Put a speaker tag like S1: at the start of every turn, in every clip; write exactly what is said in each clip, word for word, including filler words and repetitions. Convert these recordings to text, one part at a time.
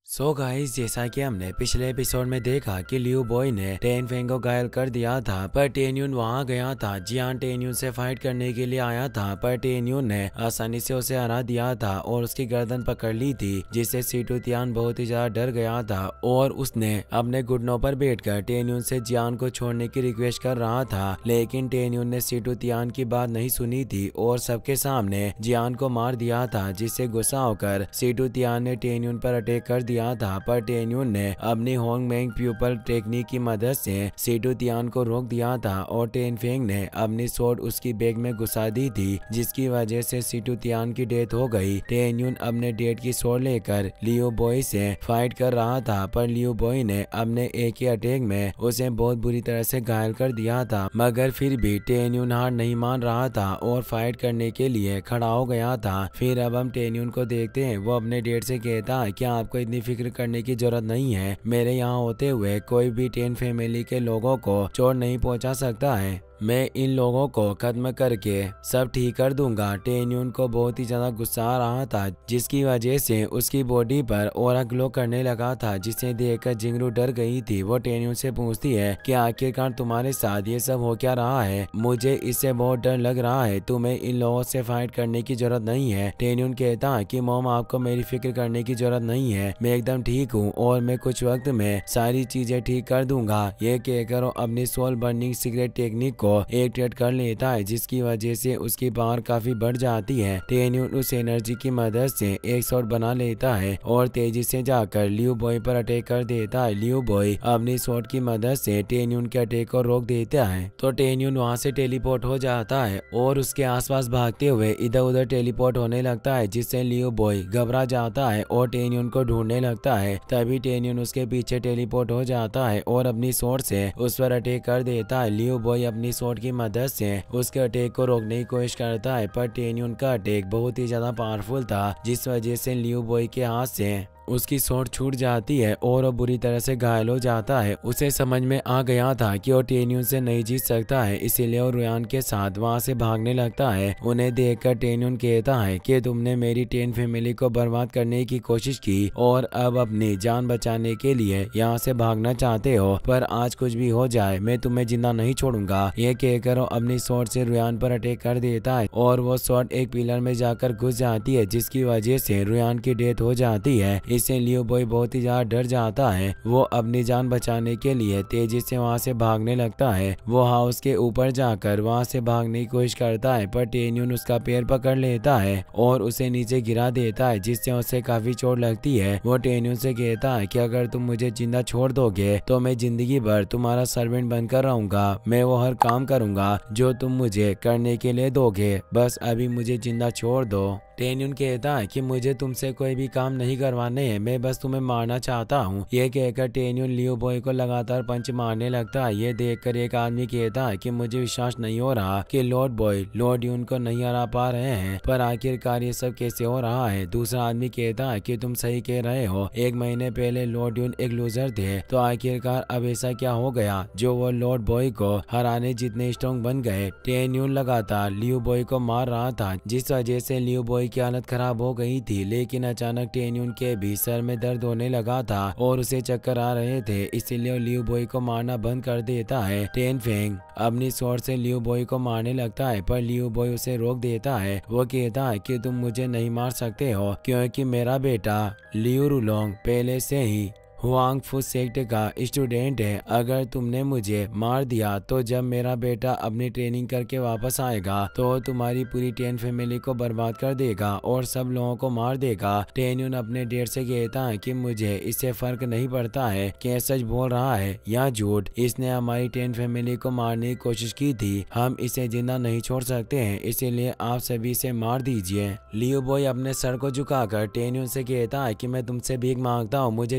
S1: सो so guys, जैसा कि हमने पिछले एपिसोड में देखा कि लियू बॉय ने टेन फेंग को घायल कर दिया था, पर टेन्यून वहां गया था। जियान टेन्यून से फाइट करने के लिए आया था, पर टेन्यून ने आसानी से उसे हरा दिया था और उसकी गर्दन पकड़ ली थी, जिससे सीटू तियान बहुत ही ज्यादा डर गया था और उसने अपने घुटनों पर बैठकर टेन्यून से जियान को छोड़ने की रिक्वेस्ट कर रहा था। लेकिन टेन्यून ने सीटू तियान की बात नहीं सुनी थी और सबके सामने जियान को मार दिया था, जिससे गुस्सा होकर सीटू तियान ने टेन्यून पर अटैक कर दिया था। पर टेन्यून ने अपनी होंग मेंग प्यूपल टेक्निक की मदद से सीटू तियान को रोक दिया था और टेन फेंग ने अपनी स्वॉर्ड उसकी बैग में घुसा दी थी, जिसकी वजह से सीटू तियान की डेथ हो गई। टेन्यून अपने डेट की स्वॉर्ड लेकर लियू बॉय से फाइट कर रहा था, पर लियू बॉय ने अपने एक ही अटैक में उसे बहुत बुरी तरह से घायल कर दिया था। मगर फिर भी टेन्यून हार नहीं मान रहा था और फाइट करने के लिए खड़ा हो गया था। फिर अब हम टेन्यून को देखते हैं, वो अपने डेट से कहता है कि आपको इतनी फिक्र करने की जरूरत नहीं है। मेरे यहाँ होते हुए कोई भी टेन फैमिली के लोगों को चोट नहीं पहुँचा सकता है। मैं इन लोगों को खत्म करके सब ठीक कर दूंगा। टेन्यून को बहुत ही ज्यादा गुस्सा आ रहा था, जिसकी वजह से उसकी बॉडी पर ऑरा ग्लो करने लगा था, जिसे देखकर जिंगरू डर गई थी। वो टेन्यून से पूछती है कि आखिरकार तुम्हारे साथ ये सब हो क्या रहा है, मुझे इससे बहुत डर लग रहा है। तुम्हें इन लोगों से फाइट करने की जरूरत नहीं है। टेन्यून कहता है कि मॉम, आपको मेरी फिक्र करने की जरूरत नहीं है, मैं एकदम ठीक हूँ और मैं कुछ वक्त में सारी चीजें ठीक कर दूंगा। ये कहकर वो अपनी सोल बर्निंग सिगरेट टेक्निक को एक्टिवेट कर लेता है, जिसकी वजह से उसकी पावर काफी बढ़ जाती है। टेन्यून उस एनर्जी की मदद से एक शॉट बना लेता है और तेजी से जाकर लियू बॉय पर अटैक कर देता है। लियू बॉय अपनी शॉट की मदद से टेन्यून के अटैक को रोक देता है, तो टेन्यून वहां से टेलीपोर्ट हो जाता है और उसके आसपास भागते हुए इधर उधर टेलीपोर्ट होने लगता है, जिससे लियू बॉय घबरा जाता है और टेन्यून को ढूंढने लगता है। तभी टेन्यून उसके पीछे टेलीपोर्ट हो जाता है और अपनी शॉट से उस पर अटैक कर देता है। लियू बॉय अपनी शॉट की मदद से उसके अटैक को रोकने की कोशिश करता है, पर टेन्यून का अटैक बहुत ही ज्यादा पावरफुल था, जिस वजह से लियू बॉय के हाथ से उसकी शॉट छूट जाती है और वो बुरी तरह से घायल हो जाता है। उसे समझ में आ गया था कि वो टेन्यून से नहीं जीत सकता है, इसीलिए वो रुयान के साथ वहां से भागने लगता है। उन्हें देखकर टेन्यून कहता है कि तुमने मेरी टेन फैमिली को बर्बाद करने की कोशिश की और अब अपनी जान बचाने के लिए यहाँ से भागना चाहते हो, पर आज कुछ भी हो जाए मैं तुम्हें जिंदा नहीं छोड़ूंगा। ये कहकर वो अपनी शॉट से रुयान पर अटैक कर देता है और वो शॉट एक पिलर में जाकर घुस जाती है, जिसकी वजह से रुयान की डेथ हो जाती है। इससे लियू बॉय बहुत ही ज्यादा डर जाता है। वो अपनी जान बचाने के लिए तेजी से वहां से भागने लगता है। वो हाउस के ऊपर जाकर वहां से भागने की कोशिश करता है, पर टेन्यून उसका पैर पकड़ लेता है और उसे नीचे गिरा देता है, जिससे उसे काफी चोट लगती है। वो टेन्यून से कहता है कि अगर तुम मुझे जिंदा छोड़ दोगे तो मैं जिंदगी भर तुम्हारा सर्वेंट बनकर रहूंगा। मैं वो हर काम करूंगा जो तुम मुझे करने के लिए दोगे, बस अभी मुझे जिंदा छोड़ दो। टेन्यून कहता है कि मुझे तुमसे कोई भी काम नहीं करवाने हैं, मैं बस तुम्हें मारना चाहता हूँ। ये कहकर टेन्यून लियू बॉय को लगातार पंच मारने लगता है। ये देखकर एक आदमी कहता है कि मुझे विश्वास नहीं हो रहा कि लॉर्ड बॉय लॉर्ड यून को नहीं हरा पा रहे हैं, पर आखिरकार ये सब कैसे हो रहा है। दूसरा आदमी कहता है कि तुम सही कह रहे हो, एक महीने पहले लॉर्ड यून एक लूजर थे, तो आखिरकार अब ऐसा क्या हो गया जो वो लॉर्ड बॉय को हराने जितने स्ट्रॉन्ग बन गए। टेन्यून लगातार लियू बॉय को मार रहा था, जिस वजह से लियू बॉय की हालत खराब हो गई थी। लेकिन अचानक टेन्यून के भी सर में दर्द होने लगा था और उसे चक्कर आ रहे थे, इसीलिए लियू बॉय को मारना बंद कर देता है। टेन फेंग अपनी शॉट से लियू बॉय को मारने लगता है, पर लियू बॉय उसे रोक देता है। वो कहता है कि तुम मुझे नहीं मार सकते हो, क्योंकि मेरा बेटा लियू रुलोंग पहले से ही हुआंग फू सेक्ट का स्टूडेंट है। अगर तुमने मुझे मार दिया तो जब मेरा बेटा अपनी ट्रेनिंग करके वापस आएगा तो तुम्हारी पूरी टेन फैमिली को बर्बाद कर देगा और सब लोगों को मार देगा। टेन्यून अपने डेट से कहता है कि मुझे इससे फर्क नहीं पड़ता है कि सच बोल रहा है या झूठ, इसने हमारी टेन फैमिली को मारने की कोशिश की थी, हम इसे जिंदा नहीं छोड़ सकते हैं, इसीलिए आप सभी इसे मार दीजिए। लियू बॉय अपने सर को झुकाकर टेन्यून से कहता है कि मैं तुमसे भीख मांगता हूँ, मुझे जिंदा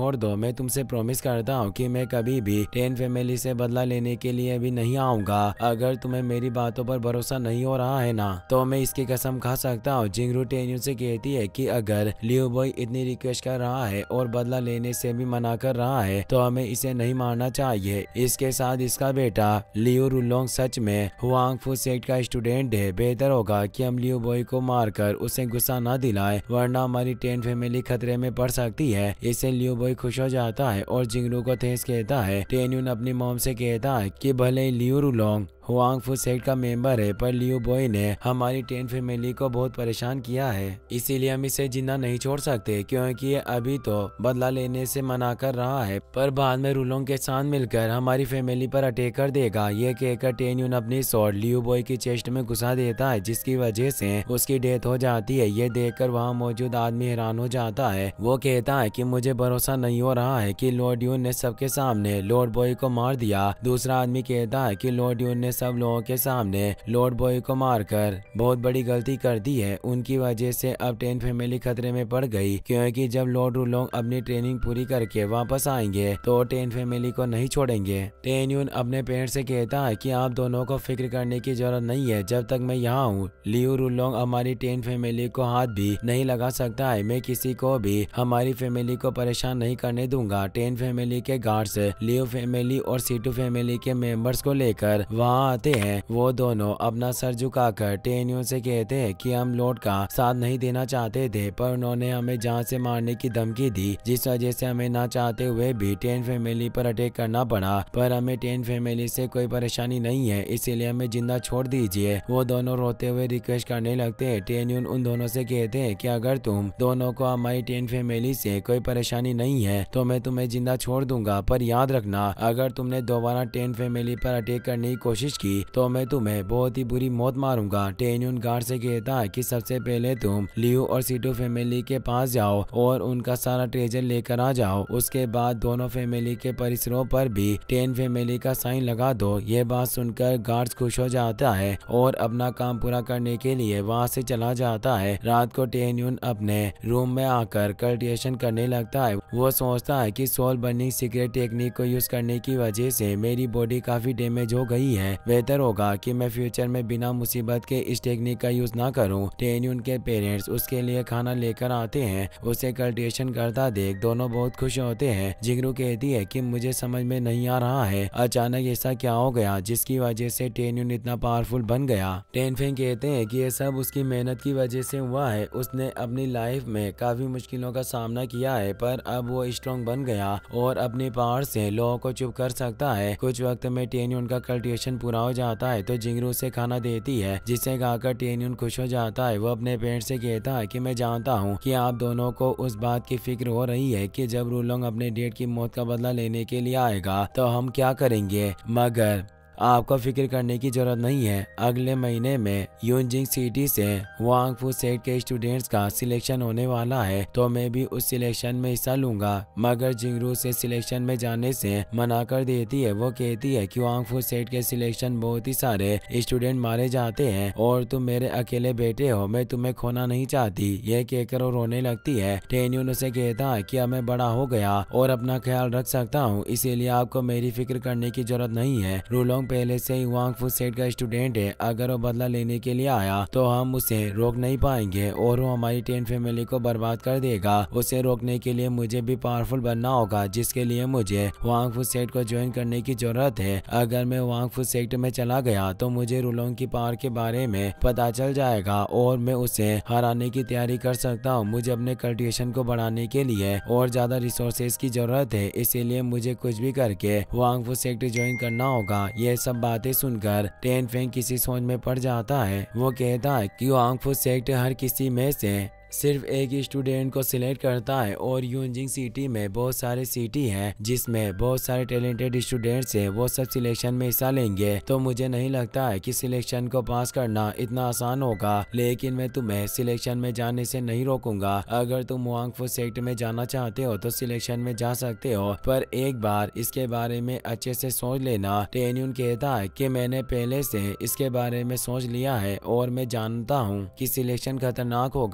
S1: छोड़ दो। मैं तुमसे प्रॉमिस करता हूँ कि मैं कभी भी टेन फैमिली से बदला लेने के लिए भी नहीं आऊंगा। अगर तुम्हें मेरी बातों पर भरोसा नहीं हो रहा है ना, तो मैं इसकी कसम खा सकता हूँ। जिंगरू टेन्यून से कहती है कि अगर लियो बॉय इतनी रिक्वेस्ट कर रहा है और बदला लेने से भी मना कर रहा है तो हमें इसे नहीं मारना चाहिए। इसके साथ इसका बेटा लियो रुलोंग सच में हुआंग फू सेक्ट का स्टूडेंट है। बेहतर होगा कि हम लियो बॉय को मारकर उसे गुस्सा न दिलाएं, वरना हमारी टेन फैमिली खतरे में पड़ सकती है। इससे लियो बॉय खुश हो जाता है और जिंगरू को थैंक्स कहता है। टेन्यून अपनी मॉम से कहता है कि भले ही Liu Rulong Huang Fu sect का मेंबर है, पर लियो बॉय ने हमारी टेन फैमिली को बहुत परेशान किया है, इसीलिए हम इसे जिंदा नहीं छोड़ सकते, क्योंकि ये अभी तो बदला लेने से मना कर रहा है, पर बाद में रुलोंग के साथ मिलकर हमारी फैमिली पर अटैक कर देगा। ये कहकर टेन्यून अपनी स्वॉर्ड लियो बॉय की चेस्ट में घुसा देता है, जिसकी वजह से उसकी डेथ हो जाती है। ये देखकर वहाँ मौजूद आदमी हैरान हो जाता है। वो कहता है कि मुझे भरोसा नहीं हो रहा है कि लॉर्ड यून ने सबके सामने लॉर्ड बॉय को मार दिया। दूसरा आदमी कहता है कि लॉर्ड यून ने सब लोगों के सामने लॉर्ड बॉय को मारकर बहुत बड़ी गलती कर दी है। उनकी वजह से अब टेन फैमिली खतरे में पड़ गई, क्योंकि जब लॉर्ड रुलोंग अपनी ट्रेनिंग पूरी करके वापस आएंगे तो टेन फैमिली को नहीं छोड़ेंगे। टेन्यून अपने पेरेंट्स से कहता है कि आप दोनों को फिक्र करने की जरूरत नहीं है, जब तक मैं यहाँ हूँ लियो रुलोंग हमारी टेन फैमिली को हाथ भी नहीं लगा सकता है। मैं किसी को भी हमारी फैमिली को परेशान नहीं करने दूंगा। टेन फैमिली के गार्ड्स लियो फैमिली और सीटू फैमिली के मेंबर्स को लेकर वहाँ आते हैं। वो दोनों अपना सर झुकाकर टेन्यून से कहते हैं कि हम लॉर्ड का साथ नहीं देना चाहते थे, पर उन्होंने हमें जान से मारने की धमकी दी, जिस वजह से हमें ना चाहते हुए भी टेन फैमिली पर अटैक करना पड़ा। पर हमें टेन फैमिली से कोई परेशानी नहीं है, इसीलिए हमें जिंदा छोड़ दीजिए। वो दोनों रोते हुए रिक्वेस्ट करने लगते हैं। टेन्यून उन दोनों से कहते हैं कि अगर तुम दोनों को हमारी टेन फैमिली से कोई परेशानी नहीं है तो मैं तुम्हें जिंदा छोड़ दूंगा, पर याद रखना अगर तुमने दोबारा टेन फैमिली पर अटैक करने की कोशिश की तो मैं तुम्हें बहुत ही बुरी मौत मारूंगा। टेन्यून गार्ड से कहता है कि सबसे पहले तुम लियो और सीटू फैमिली के पास जाओ और उनका सारा ट्रेजर लेकर आ जाओ। उसके बाद दोनों फैमिली के परिसरों पर भी टेन फैमिली का साइन लगा दो। ये बात सुनकर गार्ड्स खुश हो जाता है और अपना काम पूरा करने के लिए वहाँ से चला जाता है। रात को टेन्यून अपने रूम में आकर कल्टिवेशन करने लगता है। वो सोचता है कि सोल बर्निंग सीक्रेट टेक्निक को यूज करने की वजह से मेरी बॉडी काफी डैमेज हो गई है। बेहतर होगा कि मैं फ्यूचर में बिना मुसीबत के इस टेक्निक का यूज ना करूं। टेन्यून के पेरेंट्स उसके लिए खाना लेकर आते हैं। उसे कल्टिवेशन करता देख दोनों बहुत खुश होते हैं। जिंगरू कहती है कि मुझे समझ में नहीं आ रहा है अचानक ऐसा क्या हो गया जिसकी वजह से टेन्यून इतना पावरफुल बन गया। टेनफेंग कहते हैं कि ये सब उसकी मेहनत की वजह से हुआ है। उसने अपनी लाइफ में काफी मुश्किलों का सामना किया है, पर अब वो स्ट्रॉन्ग बन गया और अपनी पावर से लोगों को चुप कर सकता है। कुछ वक्त में टेन्यून का कल्टिवेशन पूरा हो जाता है तो जिंगरू से खाना देती है, जिसे खाकर टेन्यून खुश हो जाता है। वो अपने पेरेंट्स से कहता है कि मैं जानता हूँ कि आप दोनों को उस बात की फिक्र हो रही है कि जब रुलोंग अपने डेड की मौत का बदला लेने के लिए आएगा तो हम क्या करेंगे, मगर आपको फिक्र करने की जरूरत नहीं है। अगले महीने में यूनजिंग सिटी से हुआंग फू सेक्ट के स्टूडेंट्स का सिलेक्शन होने वाला है, तो मैं भी उस सिलेक्शन में हिस्सा लूंगा। मगर जिंगरू से सिलेक्शन में जाने से मना कर देती है। वो कहती है कि हुआंग फू सेक्ट के सिलेक्शन बहुत ही सारे स्टूडेंट मारे जाते हैं और तुम मेरे अकेले बेटे हो, मैं तुम्हें खोना नहीं चाहती। यह कहकर वो रोने लगती है। टेन्यून उसे कहता है कि अब मैं बड़ा हो गया और अपना ख्याल रख सकता हूँ, इसीलिए आपको मेरी फिक्र करने की जरूरत नहीं है। रुलोंग पहले से ही हुआंग फू सेक्ट का स्टूडेंट है, अगर वो बदला लेने के लिए आया तो हम उसे रोक नहीं पाएंगे और वो हमारी टेन फैमिली को बर्बाद कर देगा। उसे रोकने के लिए मुझे भी पावरफुल बनना होगा, जिसके लिए मुझे हुआंग फू सेक्ट को ज्वाइन करने की जरूरत है। अगर मैं हुआंग फू सेक्ट में चला गया तो मुझे रुलोंग की पावर के बारे में पता चल जाएगा और मैं उसे हराने की तैयारी कर सकता हूँ। मुझे अपने कल्टिवेशन को बढ़ाने के लिए और ज्यादा रिसोर्सेज की जरूरत है, इसीलिए मुझे कुछ भी करके हुआंग फू सेक्ट ज्वाइन करना होगा। ये सब बातें सुनकर टेनफेंग किसी सोच में पड़ जाता है। वो कहता है कि हुआंग फू सेक्ट हर किसी में से सिर्फ एक ही स्टूडेंट को सिलेक्ट करता है और यूनजिंग सिटी में बहुत सारे सिटी हैं जिसमें बहुत सारे टैलेंटेड स्टूडेंट्स हैं। वो सब सिलेक्शन में हिस्सा लेंगे, तो मुझे नहीं लगता है कि सिलेक्शन को पास करना इतना आसान होगा। लेकिन मैं तुम्हें सिलेक्शन में जाने से नहीं रोकूंगा। अगर तुम हुआंग फू सेक्ट में जाना चाहते हो तो सिलेक्शन में जा सकते हो, पर एक बार इसके बारे में अच्छे से सोच लेना। टेन्यून कहता है कि मैंने पहले से इसके बारे में सोच लिया है और मैं जानता हूँ कि सिलेक्शन खतरनाक होगा, पर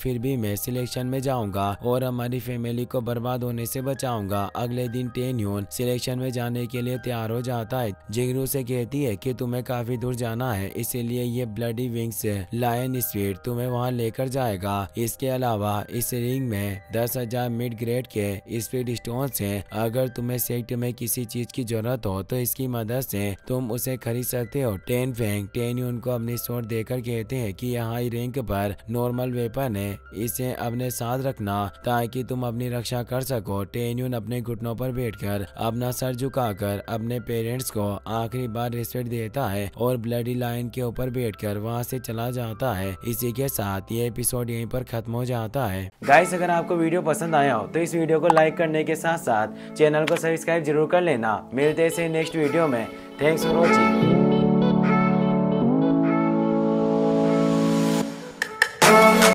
S1: फिर भी मैं सिलेक्शन में जाऊंगा और हमारी फैमिली को बर्बाद होने से बचाऊंगा। अगले दिन टेन्यून सिलेक्शन में जाने के लिए तैयार हो जाता है। जिगरू से कहती है कि तुम्हें काफी दूर जाना है, इसीलिए ये ब्लडी विंग्स लायन स्पीड तुम्हें वहां लेकर जाएगा। इसके अलावा इस रिंग में दस हजार मिड ग्रेड के स्पीड स्टोन हैं। अगर तुम्हें सेक्टर में किसी चीज की जरूरत हो तो इसकी मदद से तुम उसे खरीद सकते हो। टेन फेंग टेन्यून को अपनी स्वॉर्ड देकर कहते हैं कि यहाँ रैंक पर नॉर्मल वेपन है, इसे अपने साथ रखना ताकि तुम अपनी रक्षा कर सको। टेन्यून अपने घुटनों पर बैठकर अपना सर झुकाकर अपने पेरेंट्स को आखिरी बार रिस्पेक्ट देता है और ब्लडी लायन के ऊपर बैठकर वहां से चला जाता है। इसी के साथ ये एपिसोड यहीं पर खत्म हो जाता है। गाइस, अगर आपको वीडियो पसंद आया हो तो इस वीडियो को लाइक करने के साथ साथ चैनल को सब्सक्राइब जरूर कर लेना। मिलते हैं नेक्स्ट वीडियो में। Thanks for watching.